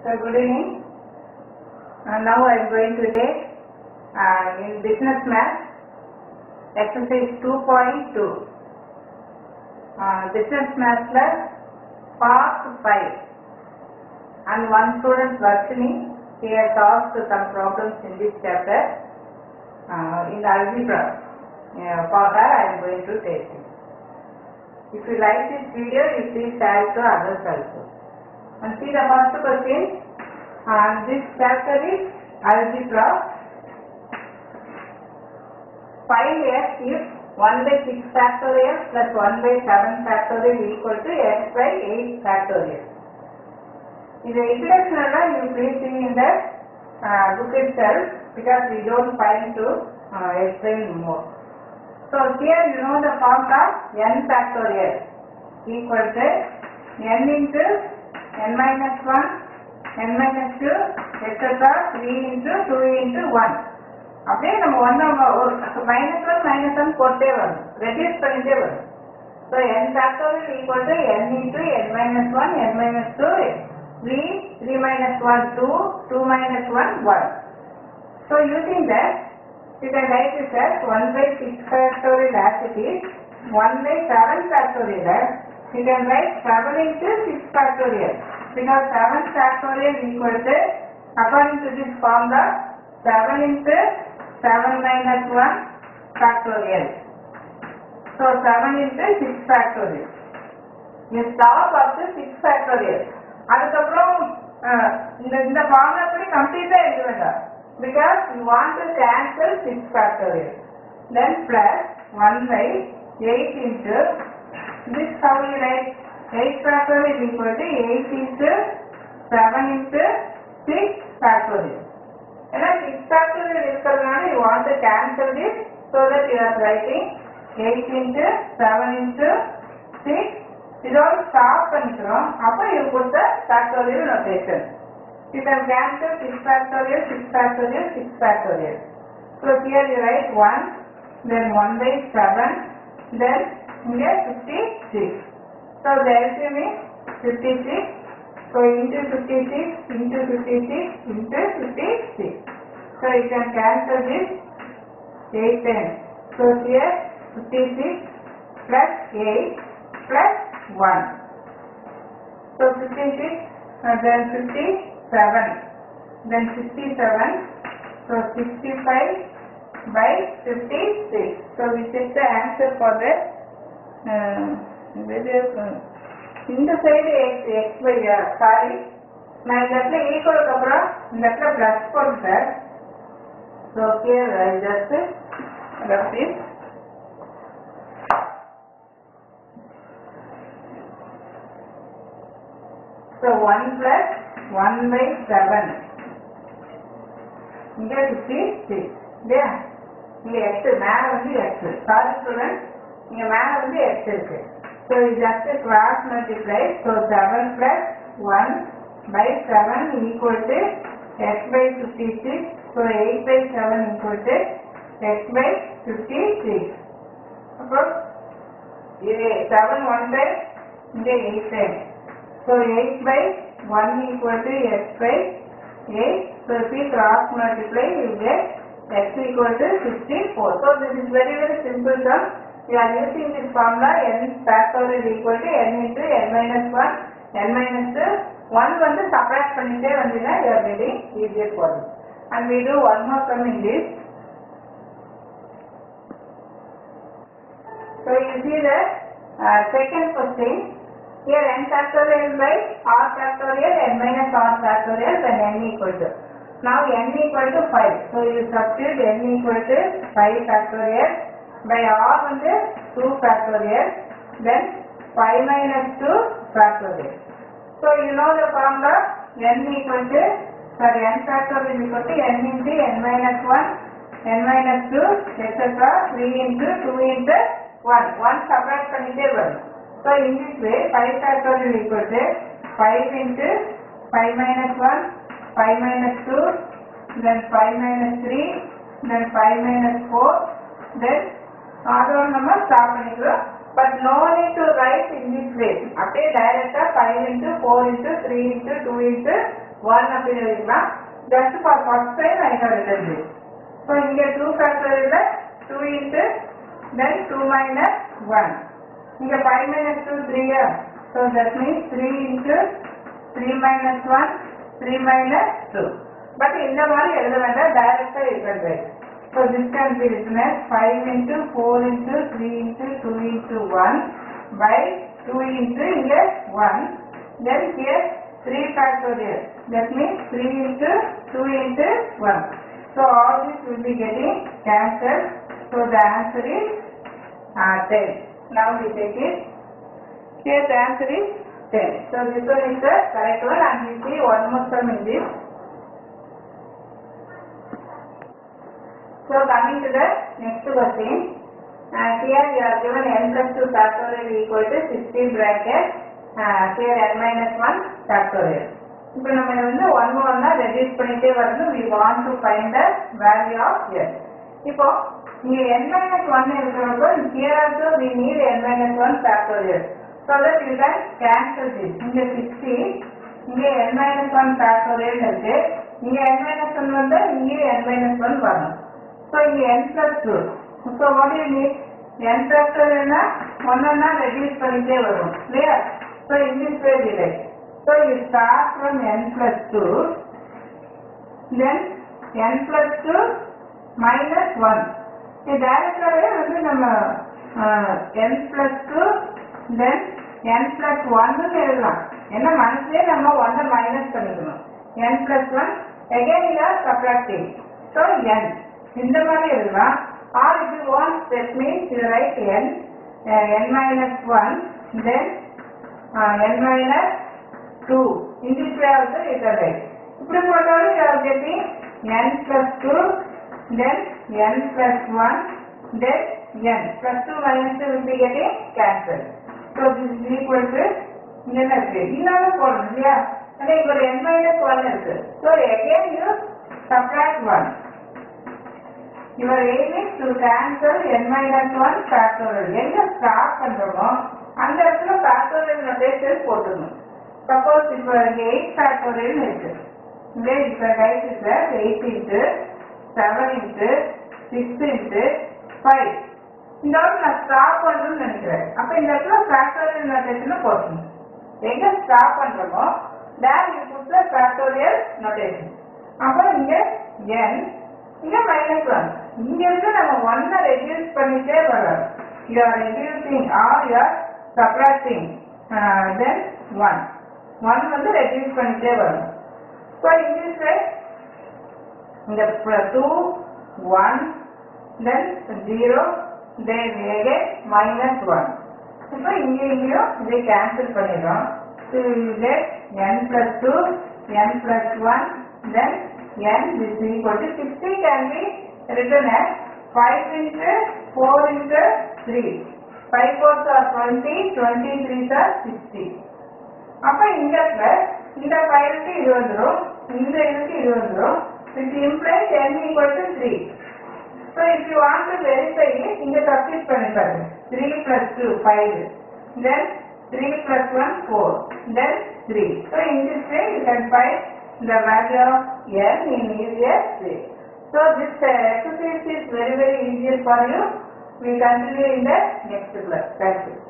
So good evening. Now I am going to take in business math exercise 2.2. Business math plus part 5. And one student Varshini, he has asked some problems in this chapter in algebra. For her I am going to take it. If you like this video, you please share it to others also. And see the first question. This chapter is algebra. Find x if 1 by 6 factorial plus 1 by 7 factorial equal to x by 8 factorial. In the introduction, you please see in the book itself because we don't find to explain more. So here you know the formula n factorial equal to n into n minus 1, n minus 2, etc. 3 into 2 into 1. அப்படியே நம்ம minus 1 போட்டே வரும், reduce பண்ணிட்டே வரும். So n factorial equal to n into n minus 1, n minus 2, 3 minus 1, 2, 2 minus 1, 1. So using that, you can write this as 1 by 6 factorial as it is, 1 by 7 factorial as, you can write 7 into 6 factorial, because 7 factorial equal to, according to this formula, 7 into 7 minus 1 factorial. So 7 into 6 factorial. You stop up to 6 factorial. அதுக்கப்புறம் இந்த formula படி கம்ப்ளீட்டா எழுத வேண்டாம். Because you want to cancel 6 factorial. Then plus 1 by 8 into, this how you write, 8 factorial equal to 8 into 7 into 6 factorial. And 6 factorial இருக்கிறதுனால you want to cancel this, so that you are writing 8 into 7 into 6. இதோடு stop பண்ணிக்கிறோம். அப்போ you put the factorial notation. You can cancel 6 factorial, 6 factorial, 6 factorial. So here you write 1, then 1 by 7, then here 56. So the LCM is 56. So into 56, into 56, into 56. So you can cancel this 8 times. So here 56 plus 8 plus 1. So 56, then 57, then 67, so 65 by 56. So we take the answer for the இந்த side x by sorry நான் இந்த இடத்துல ஈக்குவலுக்கு அப்புறம் இந்த இடத்துல plus போட்டேன். So here I just rub this. So 1 plus 1 by 7 இங்க 56 இல்லையா? இங்க x மேல வந்து x. சாரி ஸ்டூடெண்ட், இங்க மேல வந்து x இருக்கு. So you just cross multiply. So 7 plus 1 by 7 equal to x by 56. So 8 by 7 equal to x by 56. Suppose 7 1 by 8 times. So 8 by 1 equal to x by 8. So if you cross multiply, you get x equal to 64. So this is very simple sum. We are using this formula n factorial equal to n into n minus 1, n minus 2. 1 வந்து subtract பண்ணிட்டே வந்தீங்கன்னா you are getting easier for you. And we do one more sum in this. So you see the second question. Here n factorial by r factorial, n minus r factorial when n equal to. Now n equal to 5. So you substitute n equal to 5 factorial. By r வந்து 2 factorial, then 5 minus 2 factorial. So you know the formula n equal to, sorry, n factorial equal to n into n minus 1, n minus 2, etc. 3 into 2 into 1. 1 subtract பண்ணிட்டே வரும். So in this way 5 factorial equal to 5 into 5 minus 1, 5 minus 2, then 5 minus 3, then 5 minus 4, then அதோட நம்ம stop பண்ணிக்கிறோம். But no need to write in this way. அப்படியே டைரக்டா 5 into 4 into 3 into 2 into 1 அப்படின்னு எழுதிக்கலாம். Just for first time I have written this. So இங்க 2 factorial 2 into then 2 minus 1. இங்க 5 minus 2 3. So that means 3 into 3 minus 1 3 minus 2. But இந்த மாதிரி எழுத வேண்டாம், டைரக்டா எழுதுங்க. So this can be written as 5 into 4 into 3 into 2 into 1 by 2 into here 1. Then here 3 factorial. That means 3 into 2 into 1. So all this will be getting cancelled. So the answer is 10. Now we take it. Here the answer is 10. So this one is the correct one, and we see one more term in this. So coming to the next question, here we are given n plus 2 factorial equal to 16 bracket, here n minus 1 factorial. இப்போ நம்ம வந்து 1 1 reduce பண்ணிட்டே வரணும். we want to find the value of n. இப்போ இங்க n minus 1 இருக்கிறப்போ here also we need n minus 1 factorial. So that you can cancel this. இங்க 60, இங்க n minus 1 factorial இருக்கு. இங்க n minus 1 வந்து இங்க n minus 1 வரணும். So இங்க n plus 2. So what do you need? n factorial னா 1 1 ரெடியூஸ் பண்ணிட்டே வரும். Clear? So in this way we write. So you start from n plus 2, then n plus 2 minus 1. இது டைரக்டாவே வந்து நம்ம n plus 2 then n plus 1 னு எழுதலாம். என்ன மனசுலயே நம்ம 1 மைனஸ் பண்ணிக்கணும். n plus 1 again we are subtracting. So n இந்த மாதிரி எழுதலாம். Or if you want, that means you write n minus 1 then n minus 2. In this way also you can write. இப்படி போட்டாலும் you are getting n plus 2 then n plus 1 then n plus 2 minus 2 will be getting cancelled. So this is equal to என்ன இருக்கு இன்னொரு போடணும் இல்லையா? ஆனால் இப்போ n minus 1 இருக்கு. So again you subtract 1. Your aim is to cancel n minus 1 factorial. எங்க start பண்றோமோ அந்த இடத்துல factorial notation போட்டுடணும். Suppose இப்போ 8 factorial இருக்கு. இங்கே இப்போ right is 8 into 7 into 6 into 5. இந்த இடத்துல நான் ஸ்டாப் பண்ணணும்னு நினைக்கிறேன். அப்போ இந்த இடத்துல factorial notation போடணும். எங்க ஸ்டாப் பண்றோமோ there you put the factorial notation. அப்போ இங்க n இங்க minus 1. இங்க இருந்து நம்ம 1 ரெடியூஸ் பண்ணிட்டே வரோம். You are reducing or you are subtracting then 1. 1 வந்து ரெடியூஸ் பண்ணிட்டே வரும். So in this way இந்த 2 1 then 0 then again minus 1. இப்போ இங்கேயும் இதை கேன்சல் பண்ணிடுறோம். So you will get n plus 2 n plus 1 then n is equal to 60 can be written as 5 into 4 into 3. 5 4s are 20, 20 3s are 60. அப்போ இந்த இந்த 5க்கு இது வந்துடும், இந்த இதுக்கு இது வந்துடும். It implies n equal to 3. So if you want to verify it, இங்க substitute பண்ணி பாருங்க. 3 plus 2 5, then 3 plus 1 4, then 3. So in this way you can find the value of n in easier way. So this exercise is very easy for you. We continue in the next class. Thank you.